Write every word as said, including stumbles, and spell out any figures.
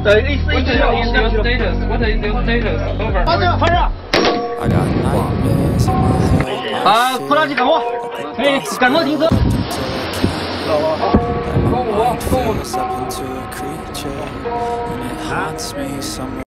对，一四一 What is your status? What is your status? Over. 发射，发射。啊，扩大器赶货，可以赶快停车。 公五，公五。